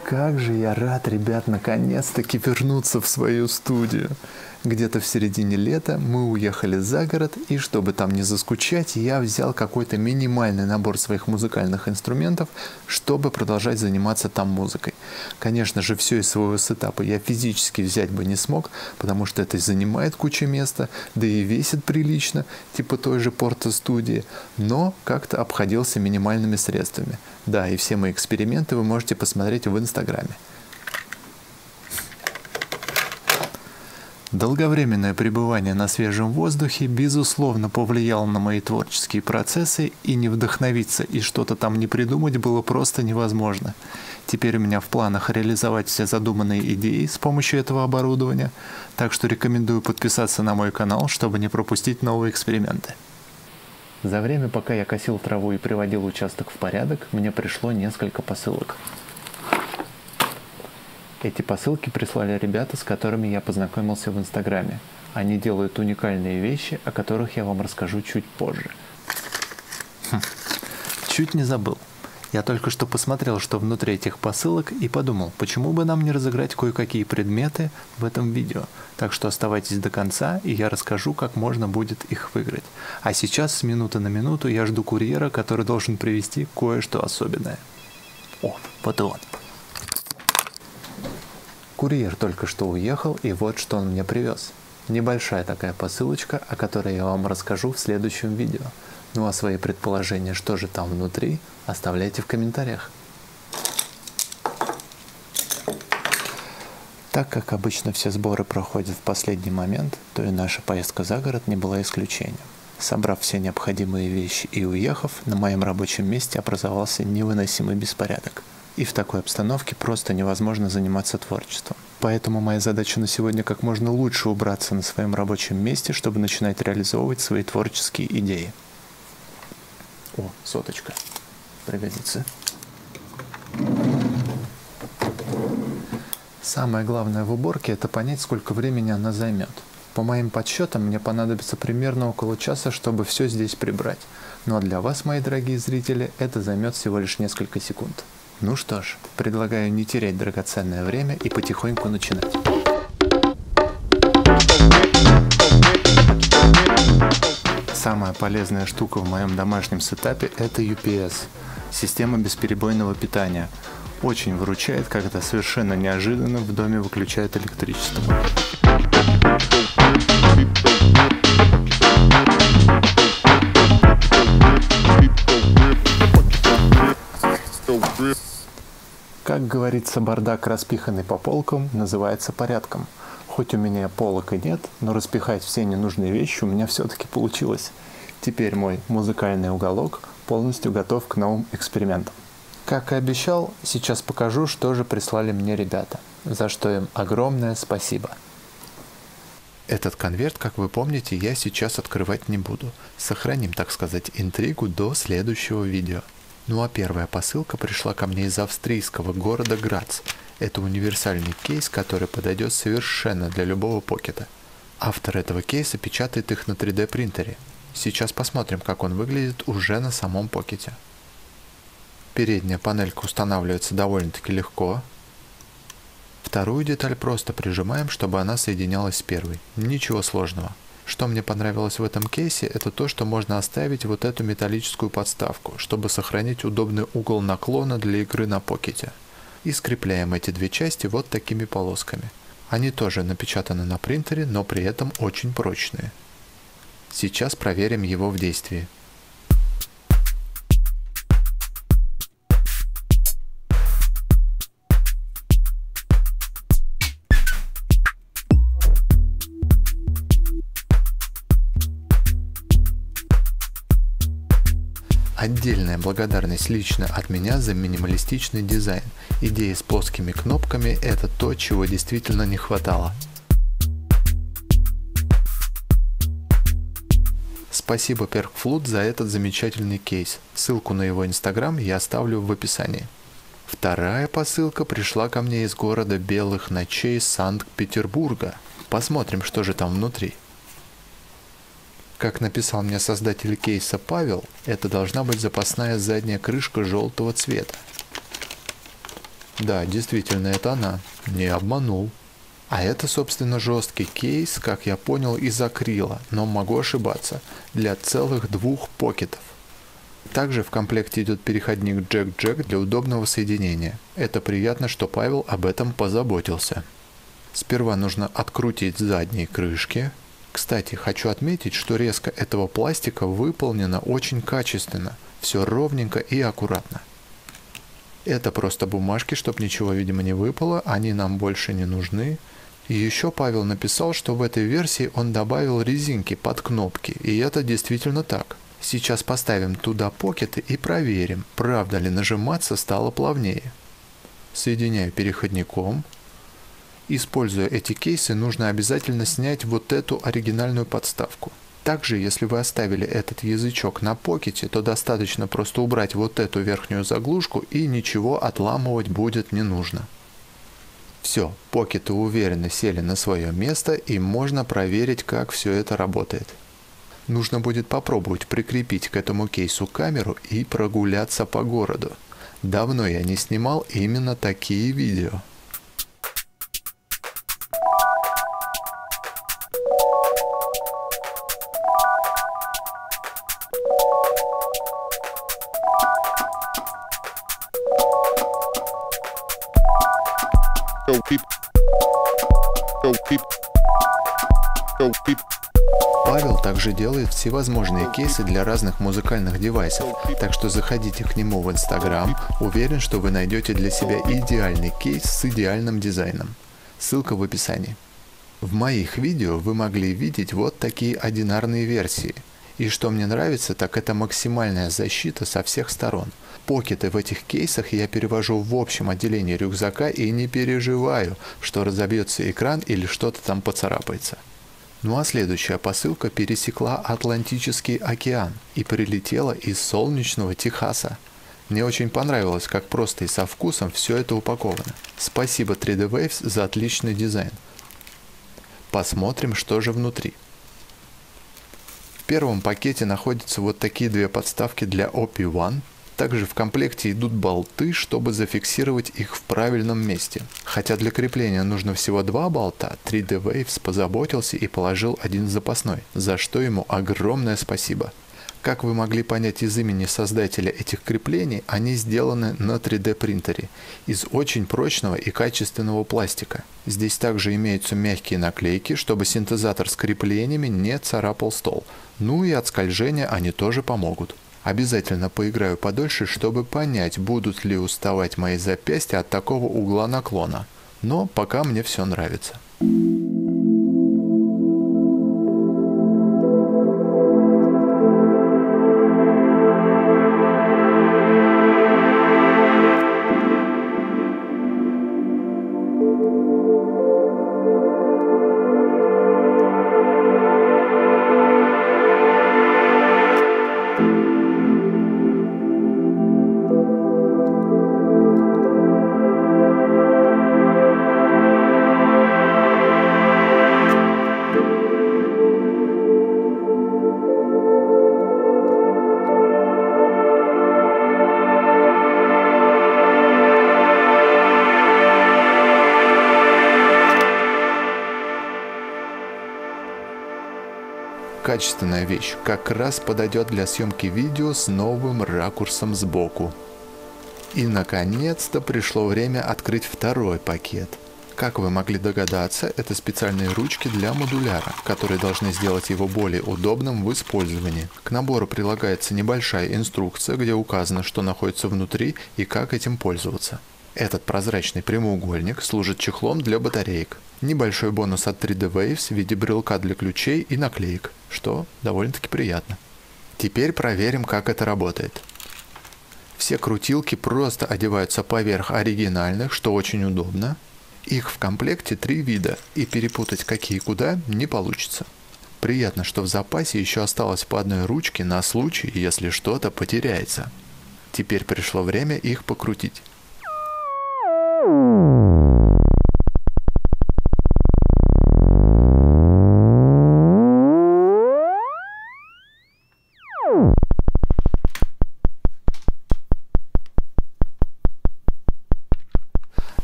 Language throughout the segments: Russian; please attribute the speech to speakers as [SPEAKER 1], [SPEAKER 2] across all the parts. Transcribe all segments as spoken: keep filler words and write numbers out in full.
[SPEAKER 1] Как же я рад, ребят, наконец-таки вернуться в свою студию. Где-то в середине лета мы уехали за город, и чтобы там не заскучать, я взял какой-то минимальный набор своих музыкальных инструментов, чтобы продолжать заниматься там музыкой. Конечно же, все из своего сетапа я физически взять бы не смог, потому что это занимает кучу места, да и весит прилично, типа той же Porta Studio, но как-то обходился минимальными средствами. Да, и все мои эксперименты вы можете посмотреть в Инстаграме. Долговременное пребывание на свежем воздухе, безусловно, повлияло на мои творческие процессы, и не вдохновиться и что-то там не придумать было просто невозможно. Теперь у меня в планах реализовать все задуманные идеи с помощью этого оборудования, так что рекомендую подписаться на мой канал, чтобы не пропустить новые эксперименты. За время, пока я косил траву и приводил участок в порядок, мне пришло несколько посылок. Эти посылки прислали ребята, с которыми я познакомился в Инстаграме. Они делают уникальные вещи, о которых я вам расскажу чуть позже. Хм. Чуть не забыл. Я только что посмотрел, что внутри этих посылок, и подумал, почему бы нам не разыграть кое-какие предметы в этом видео. Так что оставайтесь до конца, и я расскажу, как можно будет их выиграть. А сейчас с минуты на минуту я жду курьера, который должен привезти кое-что особенное. О, вот и он. Курьер только что уехал, и вот что он мне привез. Небольшая такая посылочка, о которой я вам расскажу в следующем видео. Ну а свои предположения, что же там внутри, оставляйте в комментариях. Так как обычно все сборы проходят в последний момент, то и наша поездка за город не была исключением. Собрав все необходимые вещи и уехав, на моем рабочем месте образовался невыносимый беспорядок. И в такой обстановке просто невозможно заниматься творчеством. Поэтому моя задача на сегодня как можно лучше убраться на своем рабочем месте, чтобы начинать реализовывать свои творческие идеи. О, соточка. Пригодится. Самое главное в уборке – это понять, сколько времени она займет. По моим подсчетам, мне понадобится примерно около часа, чтобы все здесь прибрать. Ну а для вас, мои дорогие зрители, это займет всего лишь несколько секунд. Ну что ж, предлагаю не терять драгоценное время и потихоньку начинать. Самая полезная штука в моем домашнем сетапе – это ю пи эс – система бесперебойного питания. Очень выручает, когда совершенно неожиданно в доме выключают электричество. Как говорится, бардак, распиханный по полкам, называется порядком. Хоть у меня полок и нет, но распихать все ненужные вещи у меня все-таки получилось. Теперь мой музыкальный уголок полностью готов к новым экспериментам. Как и обещал, сейчас покажу, что же прислали мне ребята, за что им огромное спасибо. Этот конверт, как вы помните, я сейчас открывать не буду. Сохраним, так сказать, интригу до следующего видео. Ну а первая посылка пришла ко мне из австрийского города Грац. Это универсальный кейс, который подойдет совершенно для любого покета. Автор этого кейса печатает их на три дэ принтере. Сейчас посмотрим, как он выглядит уже на самом покете. Передняя панелька устанавливается довольно-таки легко. Вторую деталь просто прижимаем, чтобы она соединялась с первой. Ничего сложного. Что мне понравилось в этом кейсе, это то, что можно оставить вот эту металлическую подставку, чтобы сохранить удобный угол наклона для игры на покете. И скрепляем эти две части вот такими полосками. Они тоже напечатаны на принтере, но при этом очень прочные. Сейчас проверим его в действии. Отдельная благодарность лично от меня за минималистичный дизайн. Идея с плоскими кнопками – это то, чего действительно не хватало. Спасибо Perkflut за этот замечательный кейс. Ссылку на его инстаграм я оставлю в описании. Вторая посылка пришла ко мне из города белых ночей Санкт-Петербурга. Посмотрим, что же там внутри. Как написал мне создатель кейса Павел, это должна быть запасная задняя крышка желтого цвета. Да, действительно, это она. Не обманул. А это, собственно, жесткий кейс, как я понял, из акрила, но могу ошибаться, для целых двух покетов. Также в комплекте идет переходник джек-джек для удобного соединения. Это приятно, что Павел об этом позаботился. Сперва нужно открутить задние крышки. Кстати, хочу отметить, что резка этого пластика выполнена очень качественно. Все ровненько и аккуратно. Это просто бумажки, чтобы ничего, видимо, не выпало, они нам больше не нужны. И еще Павел написал, что в этой версии он добавил резинки под кнопки, и это действительно так. Сейчас поставим туда покеты и проверим, правда ли нажиматься стало плавнее. Соединяю переходником. Используя эти кейсы, нужно обязательно снять вот эту оригинальную подставку. Также, если вы оставили этот язычок на покете, то достаточно просто убрать вот эту верхнюю заглушку, и ничего отламывать будет не нужно. Все, покеты уверенно сели на свое место, и можно проверить, как все это работает. Нужно будет попробовать прикрепить к этому кейсу камеру и прогуляться по городу. Давно я не снимал именно такие видео. Павел также делает всевозможные кейсы для разных музыкальных девайсов, так что заходите к нему в Instagram, уверен, что вы найдете для себя идеальный кейс с идеальным дизайном. Ссылка в описании. В моих видео вы могли видеть вот такие одинарные версии. И что мне нравится, так это максимальная защита со всех сторон. Покеты в этих кейсах я перевожу в общем отделении рюкзака и не переживаю, что разобьется экран или что-то там поцарапается. Ну а следующая посылка пересекла Атлантический океан и прилетела из солнечного Техаса. Мне очень понравилось, как просто и со вкусом все это упаковано. Спасибо три дэ Waves за отличный дизайн. Посмотрим, что же внутри. В первом пакете находятся вот такие две подставки для о пи один. Также в комплекте идут болты, чтобы зафиксировать их в правильном месте. Хотя для крепления нужно всего два болта, три дэ Waves позаботился и положил один запасной, за что ему огромное спасибо. Как вы могли понять из имени создателя этих креплений, они сделаны на три дэ принтере из очень прочного и качественного пластика. Здесь также имеются мягкие наклейки, чтобы синтезатор с креплениями не царапал стол. Ну и от скольжения они тоже помогут. Обязательно поиграю подольше, чтобы понять, будут ли уставать мои запястья от такого угла наклона. Но пока мне все нравится. Качественная вещь, как раз подойдет для съемки видео с новым ракурсом сбоку. И наконец-то пришло время открыть второй пакет. Как вы могли догадаться, это специальные ручки для модуляра, которые должны сделать его более удобным в использовании. К набору прилагается небольшая инструкция, где указано, что находится внутри и как этим пользоваться. Этот прозрачный прямоугольник служит чехлом для батареек. Небольшой бонус от три дэ Waves в виде брелка для ключей и наклеек, что довольно-таки приятно. Теперь проверим, как это работает. Все крутилки просто одеваются поверх оригинальных, что очень удобно. Их в комплекте три вида, и перепутать какие куда не получится. Приятно, что в запасе еще осталось по одной ручке на случай, если что-то потеряется. Теперь пришло время их покрутить.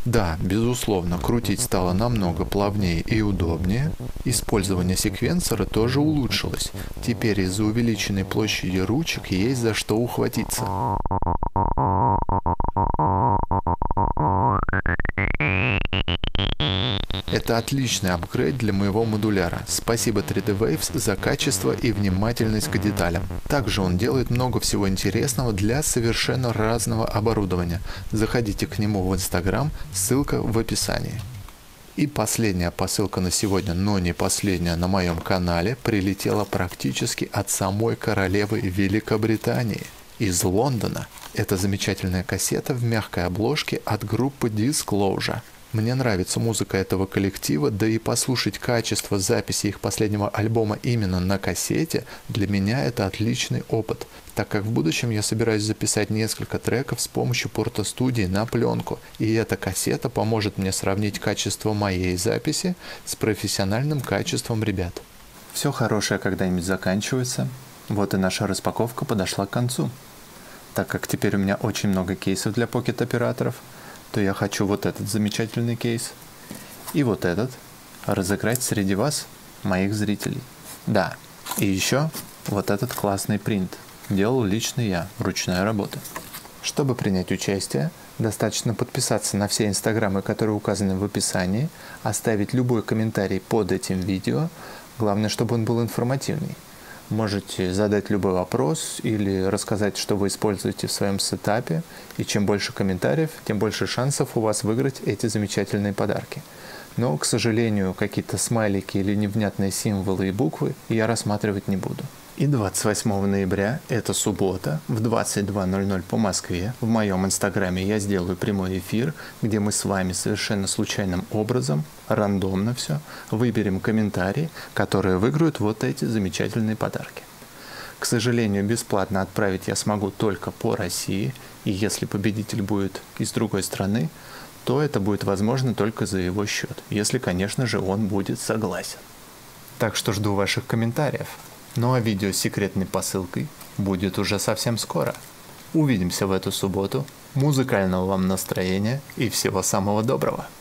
[SPEAKER 1] Да, безусловно, крутить стало намного плавнее и удобнее. Использование секвенсора тоже улучшилось. Теперь из-за увеличенной площади ручек есть за что ухватиться. Это отличный апгрейд для моего модуляра. Спасибо три дэ Waves за качество и внимательность к деталям. Также он делает много всего интересного для совершенно разного оборудования. Заходите к нему в Instagram, ссылка в описании. И последняя посылка на сегодня, но не последняя на моем канале, прилетела практически от самой королевы Великобритании, из Лондона. Это замечательная кассета в мягкой обложке от группы Disclosure. Мне нравится музыка этого коллектива, да и послушать качество записи их последнего альбома именно на кассете для меня это отличный опыт, так как в будущем я собираюсь записать несколько треков с помощью портостудии на пленку, и эта кассета поможет мне сравнить качество моей записи с профессиональным качеством ребят. Все хорошее когда-нибудь заканчивается, вот и наша распаковка подошла к концу. Так как теперь у меня очень много кейсов для покет-операторов, то я хочу вот этот замечательный кейс и вот этот разыграть среди вас, моих зрителей. Да, и еще вот этот классный принт. Делал лично я, ручная работа. Чтобы принять участие, достаточно подписаться на все инстаграмы, которые указаны в описании, оставить любой комментарий под этим видео, главное, чтобы он был информативный. Можете задать любой вопрос или рассказать, что вы используете в своем сетапе. И чем больше комментариев, тем больше шансов у вас выиграть эти замечательные подарки. Но, к сожалению, какие-то смайлики или невнятные символы и буквы я рассматривать не буду. И двадцать восьмого ноября, это суббота, в двадцать два ноль ноль по Москве, в моем инстаграме я сделаю прямой эфир, где мы с вами совершенно случайным образом, рандомно все, выберем комментарии, которые выиграют вот эти замечательные подарки. К сожалению, бесплатно отправить я смогу только по России, и если победитель будет из другой страны, то это будет возможно только за его счет, если, конечно же, он будет согласен. Так что жду ваших комментариев. Ну а видео с секретной посылкой будет уже совсем скоро. Увидимся в эту субботу. Музыкального вам настроения и всего самого доброго.